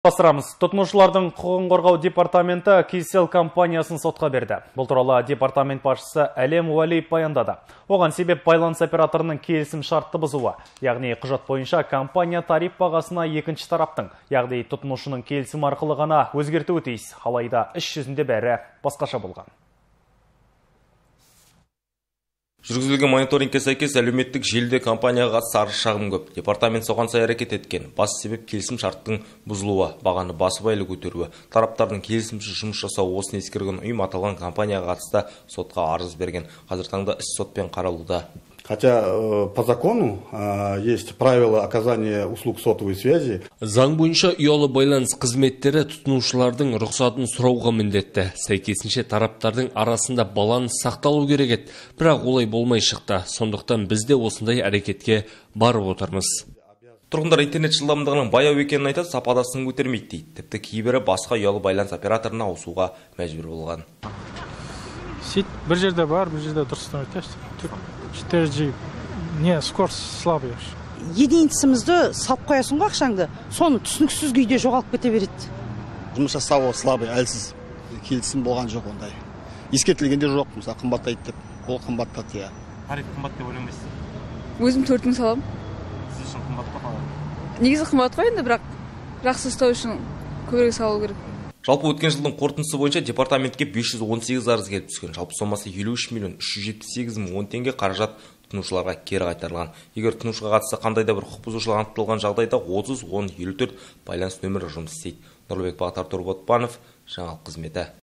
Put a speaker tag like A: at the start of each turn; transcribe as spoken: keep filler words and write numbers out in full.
A: Бастырамыз. Тұтынушылардың құқығын қорғау департаменті Кселл компаниясын сотқа берді. Бұл туралы департамент басшысы Әлем Уәлиев баяндады. Оған себеп байланыс операторының келісім шартты бұзуы. Яғни құжат бойынша компания тариф бағасына екінші тараптың, яғни тұтынушының келісім арқылы ғана өзгертуі тиіс. Алайда іс жүзінде бәрі басқаша болған.
B: Жүргізілген мониторингке сәйкес әлеуметтік желіде компанияға қатысты арыз шағым көп. Департамент соған сай әрекет еткен. Басты себеп келісім шарттың бұзылуы, бағаны басып айлы көтеруі. Тараптардың келісімсіз жұмыс жасау осыны ескерген ұйым аталған компанияға қатысты сотқа арыз берген. Қазір таңда іс сотпен қаралуда.
C: Хотя э, по закону э, есть правила оказания услуг сотовой связи.
D: Заң бойынша ұялы байланыс қызметтері тұтынушылардың рұқсатын сұрауға міндетті. Сәйкесінше тараптардың арасында баланс сақталу керек еді. Бірақ олай болмай шықты. Сондықтан біз де осындай әрекетке барып отырмыз.
B: Тұрғындар интернет жылдамдығының баяу екенін айтады, сапада сын көтермейді дейді. Тіпті кейбірі басқа ұялы байланыс операторына ауысуға мәжбүр болған.
E: Сет бір жерде бар, бір жерде дұрыстан өтеді. четыре джи не скорость слабый.
F: Единицамызды салып қоясың ғой ақшаңды, соны түсініксіз күйде жоғалып кете береді.
G: Жұмыс жасауы слабый, әлсіз. Келісім болған жоқ ондай. Ескертілгенде жоқ, мысалы қымбаттайды деп, ол қымбаттады я.
A: Тариф қымбат деп ойлаймайсыз?
H: Өзім төрт мың салам.
A: Сіз үшін қымбат па қалай?
H: Негізі қымбат қой енді, бірақ жақсы ұстау үшін көбірек салу керек.
B: Жалпы өткен жылдың қорытындысы бойынша департаментке бес жүз он сегіз арыз келіп түскен. Жалпы сомасы елу үш миллион үш жүз жетпіс сегіз мың он теңге қаражат тұтынушыларға кері қайтарылған. Егер тұтынушыға қатысты қандай да бір құқық бұзушылық анықталған жағдайда отыз он елу төрт байланыс нөмірі жұмыс істейді. Нұрлыбек Бағатар Ботпанов, жаңалық қызметі.